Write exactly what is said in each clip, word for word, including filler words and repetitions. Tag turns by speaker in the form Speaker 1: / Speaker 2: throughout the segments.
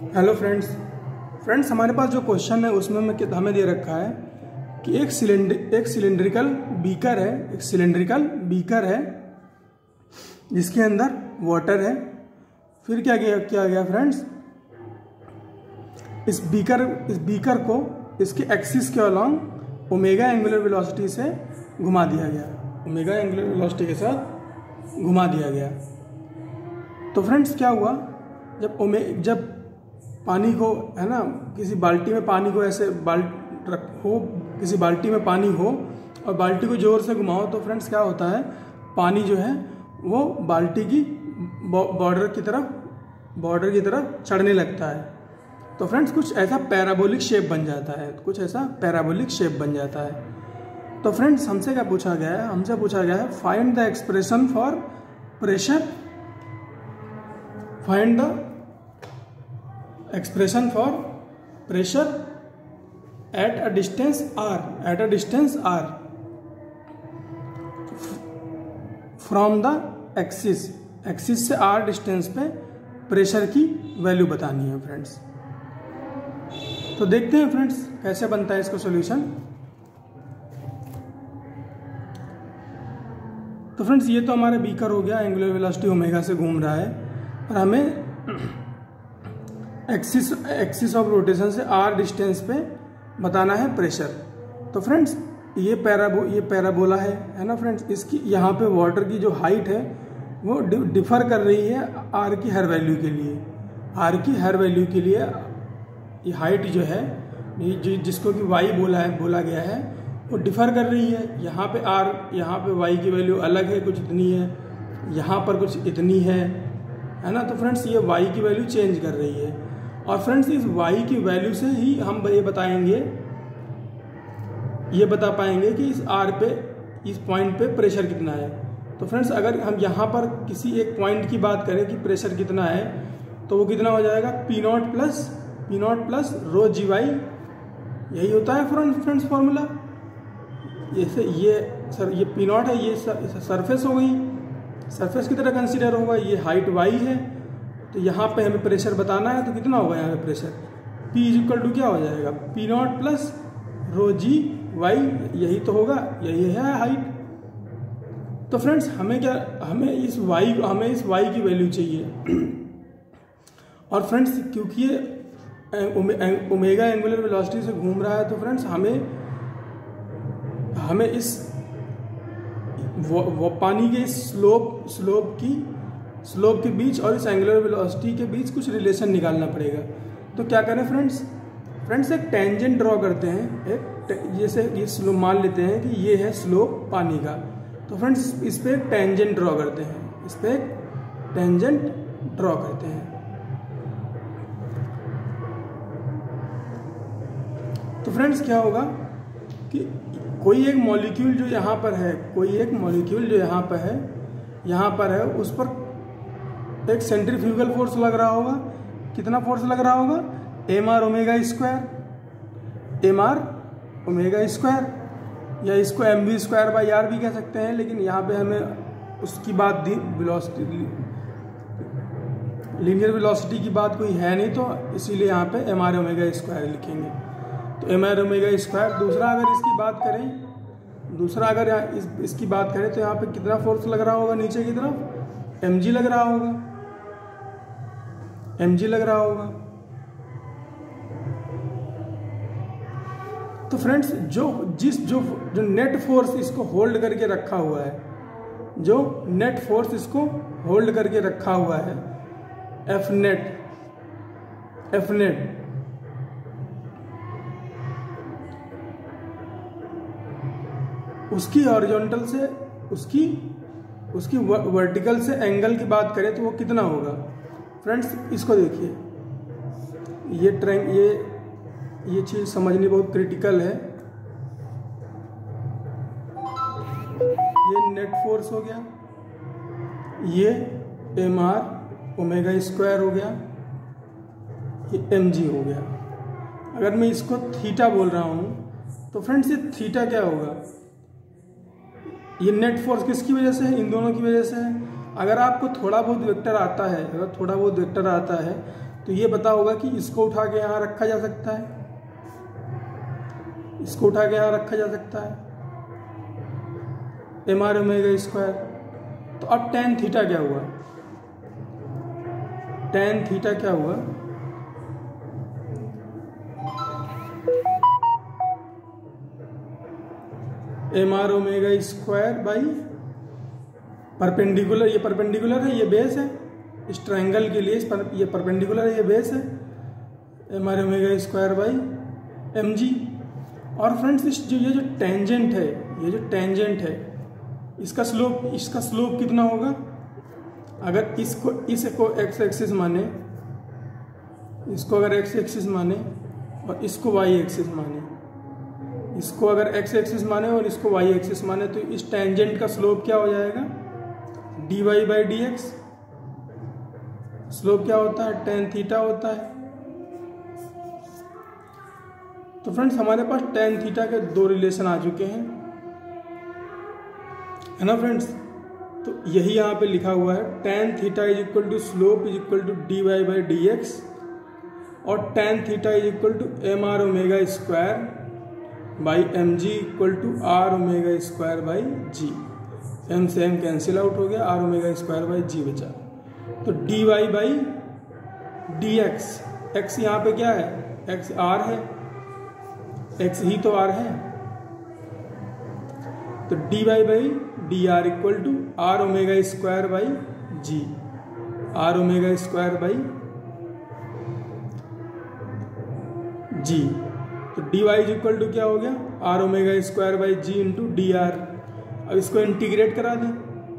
Speaker 1: Hello friends friends हमारे पास जो question है उसमें में हमें दे रखा है कि एक सिलेंडर एक सिलेंड्रिकल बीकर है एक सिलेंड्रिकल बीकर है जिसके अंदर वाटर है। फिर क्या किया क्या गया फ्रेंड्स, इस बीकर इस बीकर को इसके एक्सिस के अलॉन्ग ओमेगा एंगुलर वेलोसिटी से घुमा दिया गया ओमेगा एंगुलर वेलोसिटी के साथ घुमा दिया गया। तो फ्रेंड्स क्या हुआ, जब ओमे जब पानी को है ना किसी बाल्टी में पानी को ऐसे बाल रखो किसी बाल्टी में पानी हो और बाल्टी को जोर से घुमाओ तो फ्रेंड्स क्या होता है, पानी जो है वो बाल्टी की बॉर्डर की तरफ बॉर्डर की तरफ चढ़ने लगता है। तो फ्रेंड्स कुछ ऐसा पैराबोलिक शेप बन जाता है कुछ ऐसा पैराबोलिक शेप बन जाता है। तो फ्रेंड्स हमसे क्या पूछा गया है हमसे पूछा गया है find the expression for pressure find the expression for pressure at a distance r at a distance r from the axis axis से r डिस्टेंस पे प्रेशर की वैल्यू बतानी है फ्रेंड्स। तो देखते हैं फ्रेंड्स कैसे बनता है इसका सॉल्यूशन। तो फ्रेंड्स ये तो हमारा बीकर हो गया, एंगुलर वेलोसिटी ओमेगा से घूम रहा है और हमें एक्सिस एक्सिस ऑफ रोटेशन से आर डिस्टेंस पे बताना है प्रेशर। तो फ्रेंड्स ये पैराबो ये पैराबोला है है ना फ्रेंड्स, इसकी यहाँ पे वाटर की जो हाइट है वो डिफर कर रही है आर की हर वैल्यू के लिए आर की हर वैल्यू के लिए ये हाइट जो है ये जिसको कि वाई बोला है बोला गया है वो डिफर कर रही है। यहाँ पे आर यहाँ पे वाई की वैल्यू अलग है, कुछ इतनी है, यहाँ पर कुछ इतनी है है ना। तो फ्रेंड्स ये वाई की वैल्यू चेंज कर रही है और फ्रेंड्स इस y की वैल्यू से ही हम ये बताएंगे ये बता पाएंगे कि इस r पे इस पॉइंट पे प्रेशर कितना है। तो फ्रेंड्स अगर हम यहाँ पर किसी एक पॉइंट की बात करें कि प्रेशर कितना है तो वो कितना हो जाएगा P nought plus P nought plus rho G Y, यही होता है फ्रेंड्स फॉर्मूला। जैसे ये सर ये पी नॉट है, ये सरफेस हो गई, सरफेस की तरह कंसिडर होगा, ये हाइट y है। तो यहाँ पे हमें प्रेशर बताना है तो कितना होगा यहाँ पे pressure P is equal to क्या हो जाएगा P nought plus rho G Y, यही तो होगा, यही है हाइट। तो फ्रेंड्स हमें क्या हमें इस y हमें इस y की वैल्यू चाहिए और फ्रेंड्स क्योंकि ये ओमेगा एंगुलर वेलोसिटी से घूम रहा है तो फ्रेंड्स हमें हमें इस वो, वो पानी के स्लोप स्लोप की स्लोप के बीच और इस एंगुलर वेलोसिटी के बीच कुछ रिलेशन निकालना पड़ेगा। तो क्या करें फ्रेंड्स फ्रेंड्स एक टेंजेंट ड्रॉ करते हैं, एक जैसे ये स्लोप मान लेते हैं कि ये है स्लोप पानी का। तो फ्रेंड्स इस पे एक टेंजेंट ड्रॉ करते हैं इस पे एक टेंजेंट ड्रॉ करते हैं। तो फ्रेंड्स क्या होगा कि कोई एक मॉलिक्यूल जो यहाँ पर है कोई एक मॉलिक्यूल जो यहाँ पर है यहाँ पर है उस पर एक सेंट्रीफ्यूगल फोर्स लग रहा होगा। कितना फोर्स लग रहा होगा M R omega square M R omega square या इसको M V square by R भी कह सकते हैं, लेकिन यहाँ पे हमें उसकी बात दी वेलोसिटी लीनियर वेलोसिटी की बात कोई है नहीं तो इसीलिए यहाँ पे एम आर ओमेगा स्क्वायर लिखेंगे। तो एम आर ओमेगा स्क्वायर। दूसरा अगर इसकी बात करें दूसरा अगर यहाँ इस, इसकी बात करें तो यहाँ पे कितना फोर्स लग रहा होगा नीचे की तरफ एम जी लग रहा होगा एम जी लग रहा होगा। तो फ्रेंड्स जो जिस जो जो नेट फोर्स इसको होल्ड करके रखा हुआ है जो नेट फोर्स इसको होल्ड करके रखा हुआ है एफ नेट एफ नेट उसकी हॉरिजॉन्टल से उसकी उसकी वर्टिकल से एंगल की बात करें तो वो कितना होगा फ्रेंड्स। इसको देखिए ये ट्रैंग ये ये चीज़ समझनी बहुत क्रिटिकल है। ये नेट फोर्स हो गया, ये एम आर ओमेगा स्क्वायर हो गया, ये एम जी हो गया। अगर मैं इसको थीटा बोल रहा हूँ तो फ्रेंड्स ये थीटा क्या होगा, ये नेट फोर्स किसकी वजह से है, इन दोनों की वजह से है। अगर आपको थोड़ा बहुत वेक्टर आता है अगर थोड़ा बहुत वेक्टर आता है तो ये पता होगा कि इसको उठा के यहाँ रखा जा सकता है, इसको उठा के यहाँ रखा जा सकता है, एम आर ओमेगा स्क्वायर। तो अब टेन थीटा क्या हुआ, टेन थीटा क्या हुआ, M R omega square by perpendicular, ये परपेंडिकुलर है, ये बेस है, इस ट्रायंगल के लिए इस पर, ये परपेंडिकुलर है, ये बेस है, M R omega square by M G. और फ्रेंड्स इस जो ये जो टेंजेंट है, ये जो टेंजेंट है इसका स्लोप, इसका स्लोप कितना होगा, अगर इसको इसको एक्स एक्सिस माने, इसको अगर एक्स एक्सिस माने और इसको वाई एक्सिस माने, इसको अगर एक्स एक्सिस माने और इसको वाई एक्सिस माने, तो इस टेंजेंट का स्लोप क्या हो जाएगा, D Y by D X. Slope क्या होता है, टेन थीटा होता है। तो फ्रेंड्स हमारे पास टेन थीटा के दो रिलेशन आ चुके हैं, है ना फ्रेंड्स। तो यही यहाँ पे लिखा हुआ है, tan theta is equal to slope is equal to D Y by D X, और tan theta is equal to M R omega square by M G equal to R omega square by G. M से M cancel out हो गया, R omega square by G बचा। तो D Y by D X, X यहाँ पे क्या है, X R है, एक्स ही तो आर है, तो D Y by D R equal to R omega square by G, R omega square by G. तो डी वाई इक्वल टू क्या हो गया, R omega square by G into D R. अब इसको इंटीग्रेट करा दें,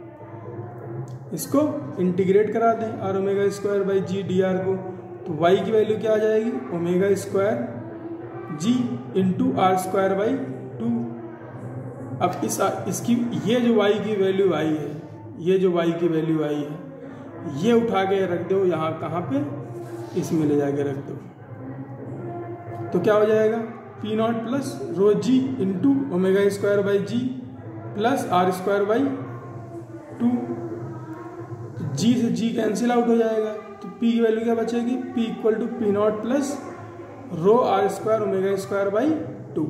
Speaker 1: इसको इंटीग्रेट करा दें R omega square by G D R को, तो वाई की वैल्यू क्या आ जाएगी, omega square G into R square by two. अब इस इसकी ये जो वाई की वैल्यू आई है, ये जो वाई की वैल्यू आई है, ये उठा के रख दो यहाँ, कहाँ पे, इसमें ले जाके रख दो। तो क्या हो जाएगा, P nought plus rho G into omega square by G plus R square by two. तो जी से जी कैंसिल आउट हो जाएगा, तो पी की वैल्यू क्या बचेगी, P equal to P nought plus rho R square omega square by two.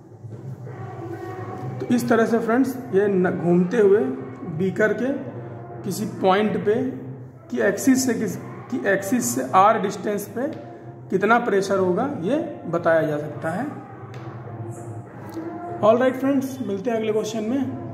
Speaker 1: तो इस तरह से फ्रेंड्स ये घूमते हुए बीकर के किसी पॉइंट पे की एक्सिस से किस की एक्सिस से आर डिस्टेंस पे कितना प्रेशर होगा ये बताया जा सकता है। ऑल राइट फ्रेंड्स, मिलते हैं अगले क्वेश्चन में।